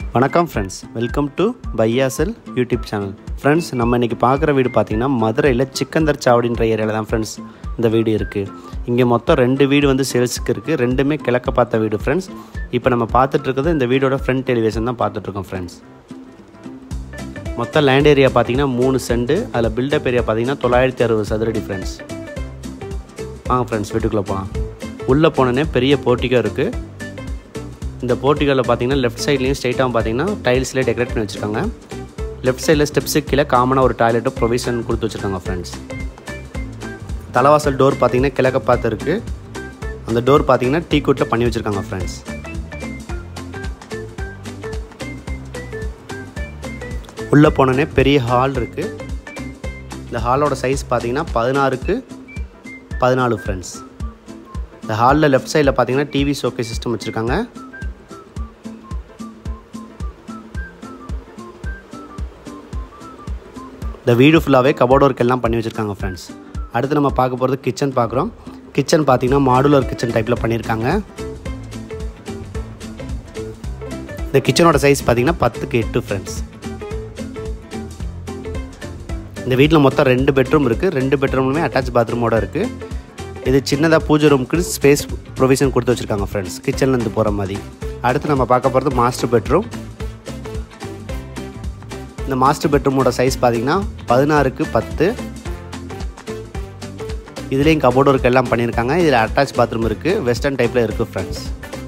வணக்கம் friends, welcome to Buyahsell YouTube channel. Friends, நம்ம இன்றைக்கி பார்க்குற வீடு பார்த்திங்கன்னா மதுரையில் சிக்கந்தர் சாவடின்ற ஏரியாவில் தான் ஃப்ரெண்ட்ஸ் இந்த வீடு இருக்குது. இங்கே மொத்தம் 2 வீடு வந்து சேல்ஸுக்கு இருக்குது. ரெண்டுமே கிழக்க பார்த்த வீடு ஃப்ரெண்ட்ஸ். இப்போ நம்ம பார்த்துட்ருக்கிறது இந்த வீடோட ஃப்ரண்ட் எலிவேஷன் தான் பார்த்துட்ருக்கோம் ஃப்ரெண்ட்ஸ். மொத்தம் லேண்ட் ஏரியா பார்த்திங்கன்னா 3 சென்ட். அதில் பில்டப் ஏரியா பார்த்திங்கன்னா 960 சதுரடி ஃப்ரெண்ட்ஸ். வாங்க ஃப்ரெண்ட்ஸ், வீட்டுக்குள்ளே போகலாம். உள்ளே போனோன்னே பெரிய போர்ட்டிகோ இருக்குது. இந்த போர்ட்டிகோவில் பார்த்தீங்கன்னா லெஃப்ட் சைட்லேயும் ஸ்ட்ரைட்டாகவும் பார்த்தீங்கன்னா டைல்ஸ்லேயே டெக்கரேட் பண்ணி வச்சுருக்காங்க. லெஃப்ட் சைடில் ஸ்டெப்ஸுக்கு கீழே காமனாக ஒரு டாய்லெட்டும் ப்ரொவிஷன் கொடுத்து வச்சுருக்காங்க ஃப்ரெண்ட்ஸ். தலைவாசல் டோர் பார்த்தீங்கன்னா கிழக்க பார்த்து இருக்குது. அந்த டோர் பார்த்தீங்கன்னா டீ குட்டில் பண்ணி வச்சுருக்காங்க ஃப்ரெண்ட்ஸ். உள்ளே போனோன்னே பெரிய ஹால் இருக்குது. இந்த ஹாலோட சைஸ் பார்த்தீங்கன்னா 16க்கு 14 ஃப்ரெண்ட்ஸ். இந்த ஹாலில் லெஃப்ட் சைடில் பார்த்தீங்கன்னா டிவி ஷோகேஸ் சிஸ்டம் வச்சுருக்காங்க. இந்த வீடு ஃபுல்லாகவே கபோர்ட் ஒர்க் எல்லாம் பண்ணி வச்சுருக்காங்க ஃப்ரெண்ட்ஸ். அடுத்து நம்ம பார்க்க போகிறது கிச்சன் பார்க்குறோம். கிச்சன் பார்த்தீங்கன்னா மாடுலர் கிச்சன் டைப்பில் பண்ணியிருக்காங்க. இந்த கிச்சனோட சைஸ் பார்த்தீங்கன்னா 10க்கு 8 ஃப்ரெண்ட்ஸ். இந்த வீட்டில் மொத்தம் 2 பெட்ரூம் இருக்குது. 2 பெட்ரூம்லுமே அட்டாச் பாத்ரூமோடு இருக்குது. இது சின்னதாக பூஜை ரூமுக்கு ஸ்பேஸ் ப்ரொவிஷன் கொடுத்து வச்சுருக்காங்க ஃப்ரெண்ட்ஸ், கிச்சன்லேருந்து போகிற மாதிரி. அடுத்து நம்ம பார்க்க போகிறது மாஸ்டர் பெட்ரூம். இந்த மாஸ்டர் பெட்ரூமோட சைஸ் பார்த்தீங்கன்னா 16க்கு 10. இதுலேயும் கபோர்ட் ஒர்க் எல்லாம் பண்ணியிருக்காங்க. இதில் அட்டாச் பாத்ரூம் இருக்குது. வெஸ்டர்ன் டைப்பில் இருக்குது ஃப்ரெண்ட்ஸ்.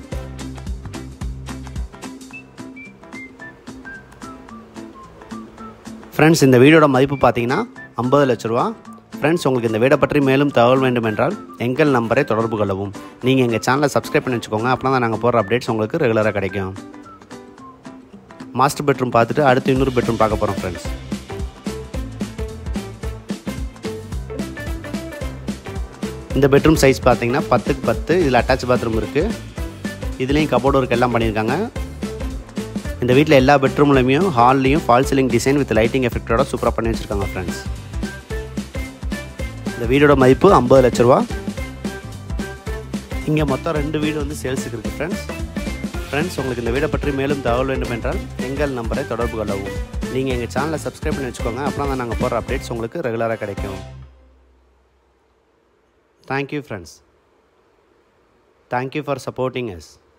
ஃப்ரெண்ட்ஸ், இந்த வீடோட மதிப்பு பார்த்தீங்கன்னா 50 லட்ச ரூபா. ஃப்ரெண்ட்ஸ், உங்களுக்கு இந்த வீடை பற்றி மேலும் தகவல் வேண்டும் என்றால் எங்கள் நம்பரை தொடர்பு கொள்ளவும். நீங்கள் எங்கள் சேனலை சப்ஸ்கிரைப் பண்ணி வச்சுக்கோங்க. அப்படின்னா தான் நாங்கள் போடுற அப்டேட்ஸ் உங்களுக்கு ரெகுலராக கிடைக்கும். மாஸ்டர் பெட்ரூம் பார்த்துட்டு அடுத்து இன்னொரு பெட்ரூம் பார்க்க போகிறோம் ஃப்ரெண்ட்ஸ். இந்த பெட்ரூம் சைஸ் பார்த்தீங்கன்னா 10க்கு 10. இதில் அட்டாச் பாத்ரூம் இருக்குது. இதுலேயும் கபோர்ட் ஒர்க் எல்லாம் பண்ணியிருக்காங்க. இந்த வீட்டில் எல்லா பெட்ரூம்லையும் ஹால்லையும் fall ceiling design with lighting எஃபெக்டோட சூப்பராக பண்ணி வச்சுருக்காங்க ஃப்ரெண்ட்ஸ். இந்த வீடோட மதிப்பு 50 லட்ச ரூபா. இங்கே மொத்தம் 2 வீடு வந்து சேல்ஸுக்கு இருக்குது ஃப்ரெண்ட்ஸ். ஃப்ரெண்ட்ஸ், உங்களுக்கு இந்த வீடை பற்றி மேலும் தகவல் வேண்டும் என்றால் எங்கள் நம்பரை தொடர்பு கொள்ளவும். நீங்கள் எங்கள் சேனலை சப்ஸ்கிரைப் பண்ணி வச்சுக்கோங்க. அப்படின்னா தான் நாங்கள் போடுற அப்டேட்ஸ் உங்களுக்கு ரெகுலராக கிடைக்கும். Thank you friends. Thank you for supporting as.